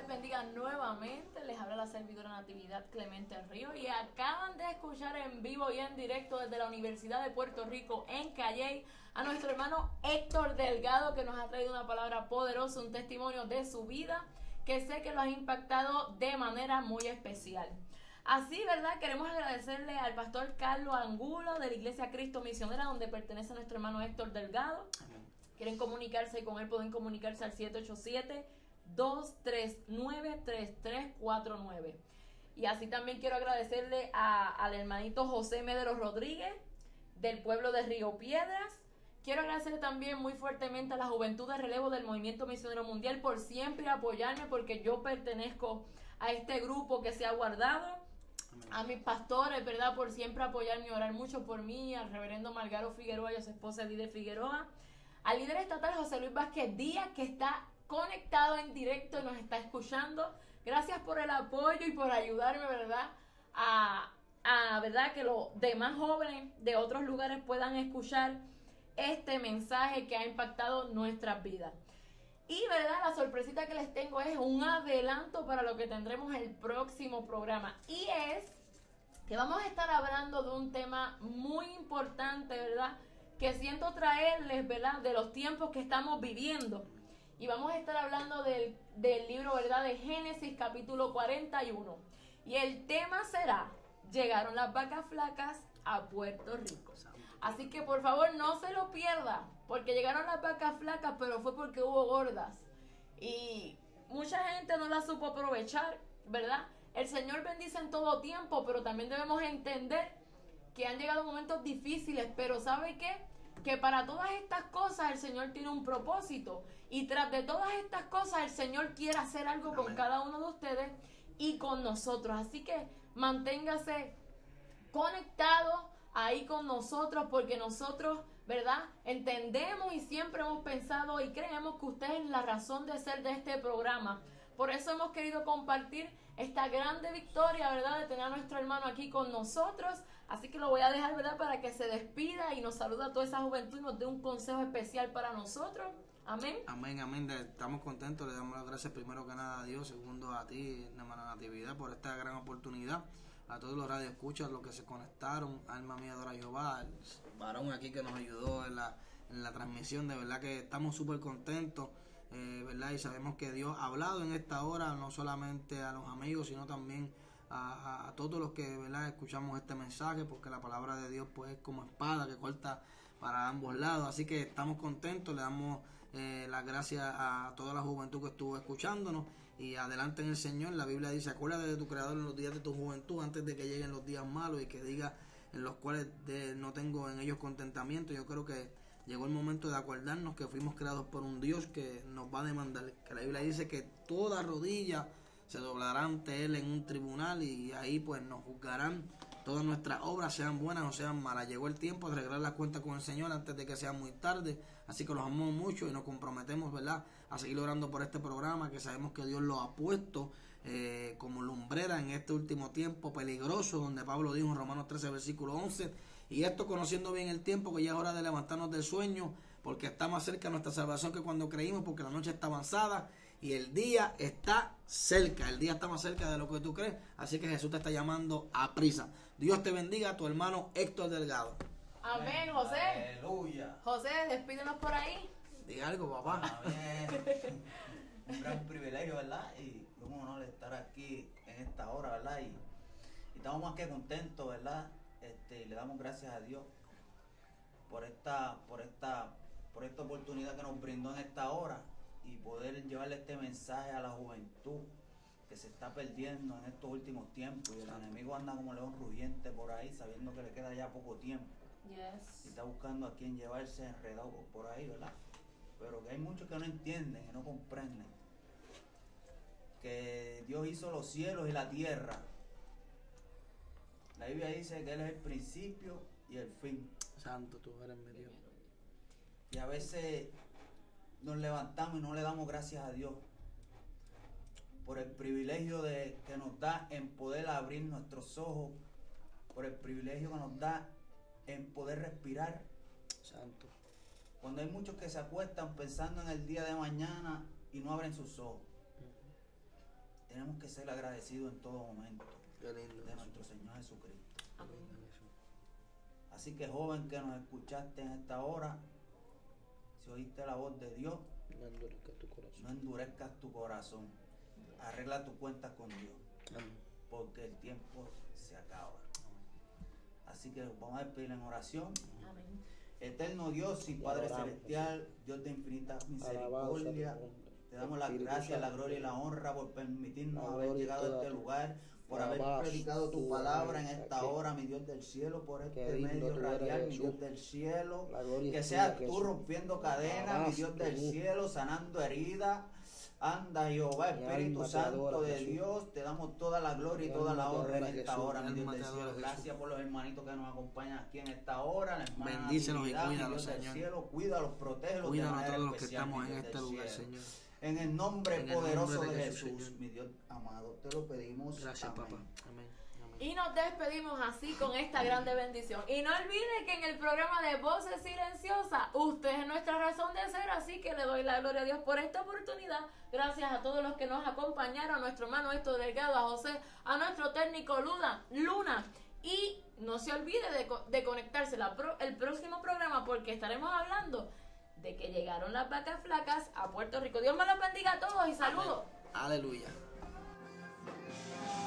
les bendiga nuevamente. Les habla la servidora Natividad Clemente Río y acaban de escuchar en vivo y en directo desde la Universidad de Puerto Rico en Calley a nuestro hermano Héctor Delgado, que nos ha traído una palabra poderosa, un testimonio de su vida que sé que lo ha impactado de manera muy especial. Así, ¿verdad? Queremos agradecerle al pastor Carlos Angulo de la Iglesia Cristo Misionera, donde pertenece nuestro hermano Héctor Delgado. Quieren comunicarse con él, pueden comunicarse al siete ocho siete, dos tres nueve, tres tres cuatro nueve. Y así también quiero agradecerle a, al hermanito José Medero Rodríguez del pueblo de Río Piedras. Quiero agradecerle también muy fuertemente a la Juventud de Relevo del Movimiento Misionero Mundial por siempre apoyarme, porque yo pertenezco a este grupo que se ha guardado. Amén. A mis pastores, ¿verdad? Por siempre apoyarme y orar mucho por mí, al reverendo Margaro Figueroa y a su esposa Edith Figueroa. Al líder estatal José Luis Vázquez Díaz, que está conectado en directo y nos está escuchando. Gracias por el apoyo y por ayudarme, ¿verdad? A, a ¿verdad? Que los demás jóvenes de otros lugares puedan escuchar este mensaje que ha impactado nuestras vidas. Y, ¿verdad? La sorpresita que les tengo es un adelanto para lo que tendremos el próximo programa. Y es que vamos a estar hablando de un tema muy importante, ¿verdad? Que siento traerles, ¿verdad? De los tiempos que estamos viviendo. Y vamos a estar hablando del, del libro, ¿verdad? De Génesis, capítulo cuarenta y uno. Y el tema será: llegaron las vacas flacas a Puerto Rico. Así que por favor no se lo pierda, porque llegaron las vacas flacas, pero fue porque hubo gordas. Y mucha gente no la supo aprovechar, ¿verdad? El Señor bendice en todo tiempo, pero también debemos entender que han llegado momentos difíciles, pero ¿sabe qué? Que para todas estas cosas el Señor tiene un propósito, y tras de todas estas cosas el Señor quiere hacer algo con Amén. cada uno de ustedes y con nosotros. Así que manténgase conectado ahí con nosotros, porque nosotros, ¿verdad? Entendemos y siempre hemos pensado y creemos que usted es la razón de ser de este programa. Por eso hemos querido compartir esta grande victoria, ¿verdad? De tener a nuestro hermano aquí con nosotros. Así que lo voy a dejar, ¿verdad? Para que se despida y nos saluda a toda esa juventud y nos dé un consejo especial para nosotros. Amén. Amén, amén. Estamos contentos. Le damos las gracias primero que nada a Dios, segundo a ti, hermana Natividad, por esta gran oportunidad. A todos los radioescuchas, los que se conectaron, alma mía adora a Jehová, el varón aquí que nos ayudó en la, en la transmisión. De verdad que estamos súper contentos, eh, ¿verdad? Y sabemos que Dios ha hablado en esta hora, no solamente a los amigos, sino también a, a, a todos los que, ¿verdad?, escuchamos este mensaje, porque la palabra de Dios pues es como espada que corta para ambos lados. Así que estamos contentos, le damos eh, las gracias a toda la juventud que estuvo escuchándonos. Y adelante en el Señor. La Biblia dice: acuérdate de tu Creador en los días de tu juventud, antes de que lleguen los días malos, y que diga en los cuales de, no tengo en ellos contentamiento. Yo creo que llegó el momento de acordarnos que fuimos creados por un Dios que nos va a demandar, que la Biblia dice que toda rodilla se doblará ante Él en un tribunal, y ahí pues nos juzgarán todas nuestras obras, sean buenas o sean malas. Llegó el tiempo de arreglar las cuentas con el Señor antes de que sea muy tarde. Así que los amamos mucho y nos comprometemos, ¿verdad?, a seguir orando por este programa, que sabemos que Dios lo ha puesto eh, como lumbrera en este último tiempo peligroso, donde Pablo dijo en Romanos trece, versículo once: y esto conociendo bien el tiempo, que ya es hora de levantarnos del sueño, porque está más cerca nuestra salvación que cuando creímos, porque la noche está avanzada y el día está cerca. El día está más cerca de lo que tú crees. Así que Jesús te está llamando a prisa. Dios te bendiga, a tu hermano Héctor Delgado. Amén, José. Aleluya. José, despídenos por ahí. Diga algo, papá. Amén. Un gran privilegio, ¿verdad? Y un honor estar aquí en esta hora, ¿verdad? Y, y estamos más que contentos, ¿verdad? Este, y le damos gracias a Dios por esta, por esta, por esta oportunidad que nos brindó en esta hora, y poder llevarle este mensaje a la juventud que se está perdiendo en estos últimos tiempos, y el enemigo anda como león rugiente por ahí, sabiendo que le queda ya poco tiempo. Yes. Y está buscando a quien llevarse enredado por ahí, ¿verdad? Pero que hay muchos que no entienden, que no comprenden que Dios hizo los cielos y la tierra. La Biblia dice que Él es el principio y el fin. Santo, tú eres mi Dios. Y a veces nos levantamos y no le damos gracias a Dios por el privilegio de, que nos da en poder abrir nuestros ojos, por el privilegio que nos da en poder respirar. Santo. Cuando hay muchos que se acuestan pensando en el día de mañana y no abren sus ojos. tenemos que ser agradecidos en todo momento Qué lindo, de nuestro Señor Jesucristo. Amén. Así que joven que nos escuchaste en esta hora, si oíste la voz de Dios, No endurezcas tu corazón. no endurezcas tu corazón. Arregla tu cuenta con Dios, Amén. porque el tiempo se acaba. Así que vamos a despedir en oración. Amén. Eterno Dios y Te Padre adoramos, Celestial, Dios de infinita Alabado sea misericordia, tu nombre. te damos la Espíritu gracia, la Santo. gloria y la honra por permitirnos La haber gloria y llegado a toda este tu- lugar, por haber Alabado predicado tu tu palabra en nombre. esta Qué- hora, mi Dios del cielo, por Qué este lindo medio tú eres, radial, mi Jesús. Dios del cielo. La gloria Que es seas tuya, tú Jesús. rompiendo cadenas, mi Alabado Dios del tú. cielo, sanando heridas. Anda Jehová, Mi Espíritu alma te Santo adora, de Jesús. Dios, te damos toda la gloria y Mi toda alma la te honra en adora, esta Jesús. hora, Mi mi Dios alma del te cielo. adora, Jesús. Gracias por los hermanitos que nos acompañan aquí en esta hora, la hermana Bendícelos y Natividad, mi cuídalos, Dios del Señor. cielo, cuídalos, protégelos Cuídanos de a manera todos los que especial, estamos mi en Dios este del lugar, cielo. Señor. En el nombre En el poderoso nombre de de Jesús, Jesús, Señor. mi Dios amado, te lo pedimos. Gracias, Amén. papá. Amén. Amén. Y nos despedimos así con esta grande bendición. Y no olvide que en el programa de Voces Silenciosas, usted es nuestra razón de ser, así que le doy la gloria a Dios por esta oportunidad. Gracias a todos los que nos acompañaron, a nuestro hermano Héctor Delgado, a José, a nuestro técnico Luna, Luna. Y no se olvide de, co- de conectarse la pro- el próximo programa, porque estaremos hablando de que llegaron las vacas flacas a Puerto Rico. Dios me los bendiga a todos y saludos. Aleluya.